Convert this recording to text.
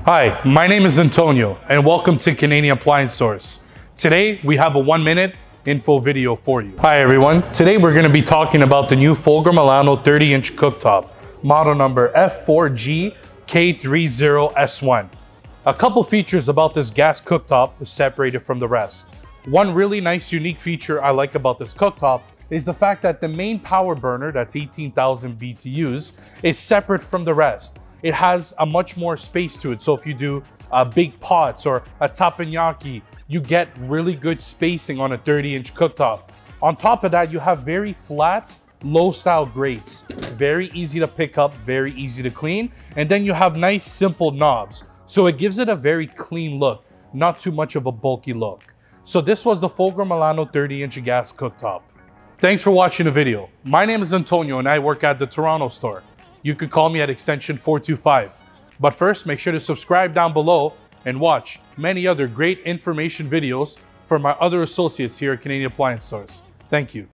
Hi, my name is Antonio and welcome to Canadian Appliance Source. Today we have a 1-minute info video for you. Hi everyone, today we're going to be talking about the new Fulgor Milano 30-inch cooktop, model number F4GK30S1. A couple features about this gas cooktop is separated from the rest. One really nice unique feature I like about this cooktop is the fact that the main power burner, that's 18,000 BTUs, is separate from the rest. It has a much more space to it. So if you do big pots or a teppanyaki, you get really good spacing on a 30-inch cooktop. On top of that, you have very flat, low-style grates. Very easy to pick up, very easy to clean. And then you have nice, simple knobs. So it gives it a very clean look, not too much of a bulky look. So this was the Fulgor Milano 30-inch gas cooktop. Thanks for watching the video. My name is Antonio and I work at the Toronto store. You could call me at extension 425. But first, make sure to subscribe down below and watch many other great information videos from my other associates here at Canadian Appliance Source. Thank you.